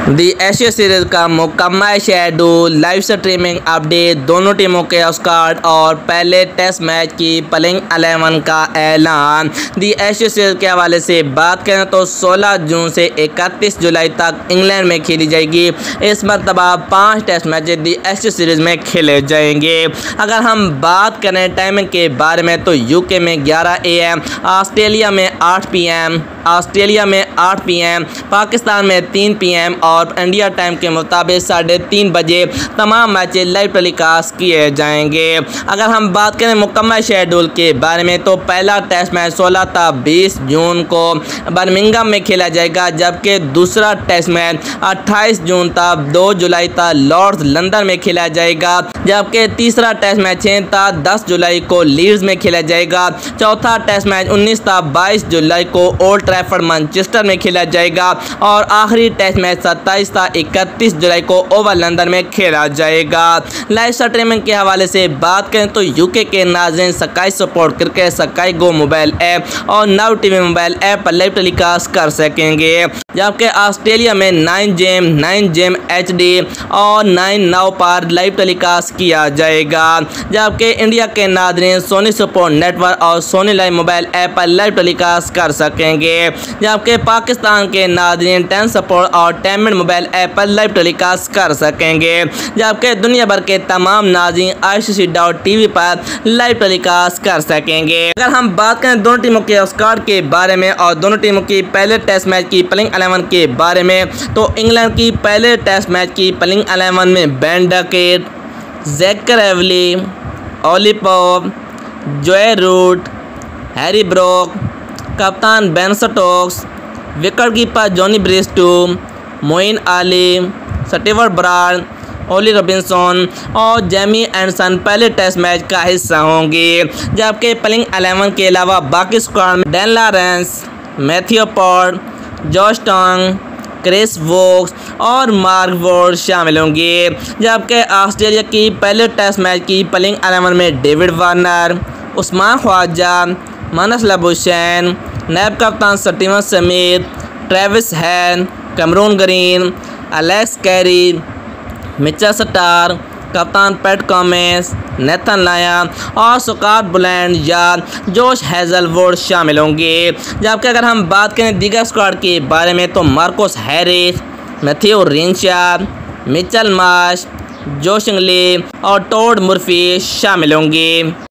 दी Ashes series का मुकम्मल schedule, live streaming update, दोनों टीमों के स्क्वाड और पहले टेस्ट मैच की प्लेइंग 11 का ऐलान। दी एशिया सीरीज के हवाले से बात करें तो 16 जून से 31 जुलाई तक इंग्लैंड में खेली जाएगी। इस मरतबा 5 test match the Ashes series में खेले जाएंगे। अगर हम बात करें टाइमिंग के बारे में तो यूके में 11 AM, ऑस्ट्रेलिया में 8 PM, पाकिस्तान में 3 PM और इंडिया टाइम के मुताबिक 3:30 बजे तमाम मैच लाइव टेलीकास्ट किए जाएंगे। अगर हम बात करें मुकम्मल शेड्यूल के बारे में तो पहला टेस्ट मैच 16 था 20 जून को बर्मिंघम में खेला जाएगा, जबकि दूसरा टेस्ट मैच 28 जून था 2 जुलाई था लॉर्ड्स लंदन में खेला जाएगा, जबकि तीसरा टेस्ट मैच 10 जुलाई को लीड्स में खेला जाएगा। चौथा टेस्ट मैच 19 था 22 जुलाई को ओल्ड ट्रैफर्ड मैनचेस्टर में खेला जाएगा और आखिरी टेस्ट मैच 27 था 31 जुलाई को ओवल लंदन में खेला जाएगा। लाइव स्ट्रीमिंग के हवाले से बात करें तो यूके के नाज़रीन Sky Sport cricket, Sky Go mobile app और नाउ टीवी मोबाइल ऐप पर लाइव टेलीकास्ट कर सकेंगे, जबकि ऑस्ट्रेलिया में 9 जेम HD और 9 नाउ पर लाइव टेलीकास्ट किया जाएगा, जबकि इंडिया के नाज़रीन सोनी स्पोर्ट नेटवर्क और सोनी लाइव मोबाइल ऐप पर लाइव टेलीकास्ट कर सकेंगे, जबकि पाकिस्तान के नाज़रीन 10 स्पोर्ट और 10 मिनट मोबाइल ऐप पर लाइव टेलीकास्ट कर सकेंगे, जबकि दुनिया भर के तमाम नाज़रीन ICC.TV पर लाइव टेलीकास्ट कर सकेंगे। अगर हम बात करें दोनों टीमों के स्क्वाड के बारे में और दोनों टीमों की पहले टेस्ट मैच की प्लेइंग 11 के बारे में तो इंग्लैंड की पहले टेस्ट मैच की प्लेइंग 11 में Ben Duckett, Zak Crawley, Ollie Pope, Joe Root, Harry Brook, कप्तान Ben Stokes, wicket keeper Jonny Bairstow, Moeen Ali, Stuart Broad, Ollie Robinson और जेमी एंडरसन पहले टेस्ट मैच का हिस्सा होंगे, जबकि प्लेइंग 11 के अलावा बाकी स्क्वाड में Dan Lawrence, Matthew Potts, Josh Tongue, Chris Woakes और मार्क वॉर्ड शामिल होंगे, जबकि ऑस्ट्रेलिया की पहले टेस्ट मैच की प्लेइंग 11 में David Warner, Usman Khawaja, Marnus Labuschagne, नैब कप्तान Steven Smith, Travis Head, Cameron Green, Alex Carey, Mitchell Starc, कप्तान पैट कमिंस, नेथन लायन और स्कॉट बुलैंड या जोश हेजलवुड शामिल होंगे, जबकि अगर हम बात करें दीगर स्क्वाड के बारे में तो Marcus Harris, Matthew Renshaw, Mitchell Marsh, Josh Inglis और टॉड मुर्फी शामिल होंगे।